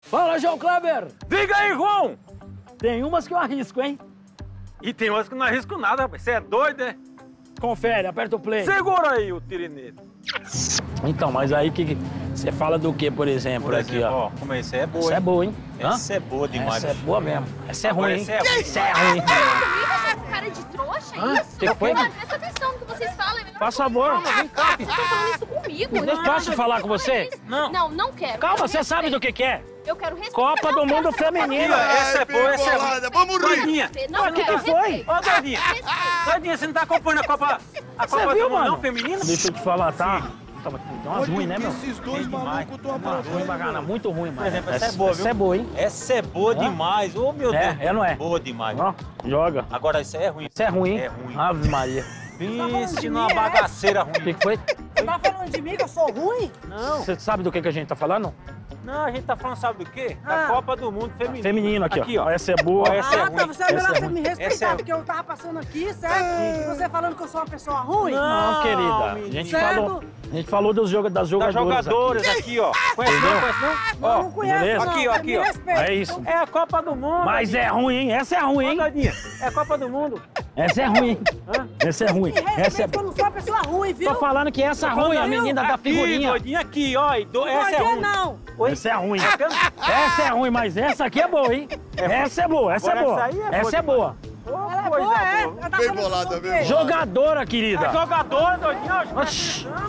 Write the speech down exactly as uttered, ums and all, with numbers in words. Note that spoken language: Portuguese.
Fala, João Kleber! Diga aí, João! Tem umas que eu arrisco, hein? E tem outras que eu não arrisco nada, rapaz. Você é doido, né? Confere, aperta o play. Segura aí o tirinete. Então, mas aí que você fala do que, por exemplo, Por exemplo, aqui, ó? ó. Como é isso? É boa, Essa hein? é boa, hein? Essa é boa demais. Essa é boa mesmo. Essa é Agora, ruim, hein? essa é ruim. Essa é ruim. Essa cara de trouxa, Hã? é isso? Que foi? Mano, presta atenção no que vocês falam. É melhor Faz que eu- favor. Calma, vem cá. Vocês estão falando isso comigo. Não posso falar com você? Não. Não, não quero. Calma, Eu você quero sabe do respeito. que que é? Eu quero respeito. Copa Eu do não quero Mundo ser Feminino. Essa é boa, essa é bolada, ruim. vamos rir. Doidinha. Não, O que quero que foi? respeito. Ô, Doidinha. Doidinha, você não tá acompanhando a Copa, a Você Copa viu, do Mundo mano? não feminina? Deixa eu te falar, tá? Tava- Tem umas Olha ruins, o né, que meu? esses dois Tem demais. malucos estão Ruim aprontando. bacana, muito ruim, mano. Por exemplo, essa é boa, Essa viu? é boa, hein? Essa é boa Hã? demais. Ô, meu É, Deus. é, não é? Boa demais. Ó, joga. Agora, isso aí é ruim. Isso é ruim, hein? É ruim. Ave Maria. Pense numa bagaceira O ruim. que que foi? Você tá falando de mim que eu sou ruim? Não, Você sabe do que que a gente tá falando? não, a gente tá falando, sabe do quê? Da Ah. Copa do Mundo feminino. Feminino aqui, Aqui, ó. ó. Essa é boa. Ó, essa é ah, ruim. tá, você é Essa melhor é você ruim. me Essa respeitar, é- porque eu tava passando aqui, certo? E você falando que eu sou uma pessoa ruim? Não, Não, querida. A menino. gente Certo? falou, a gente falou dos joga, das Das jogadoras. jogadoras aqui, ó. Conhece não? Conhece não? Não, Ó, não conheço, beleza? não. Aqui, ó, Você aqui, me ó. respeita. É isso. é a Copa do Mundo. Mas é ruim, hein? Essa é ruim, Ô, hein? Doidinha, é a Copa do Mundo. Essa é ruim. Hã? Essa é ruim. Me Essa é respeita que eu não sou uma pessoa ruim, viu? Tô falando que essa é ruim, a menina da Aqui, figurinha. Doidinha, aqui, ó. e do- Não Essa é pode ruim. não. Oi? Essa é ruim. Essa é ruim, mas essa aqui é boa, hein? Essa é boa, essa é Agora boa. essa aí é boa Essa é boa. Ô, Ela é coisa boa, é? boa. Ela tá Bem falando que eu bolada, sou o bem quê? bolada. Jogadora, A querida. jogadora, Doidinha. ó, Oxi.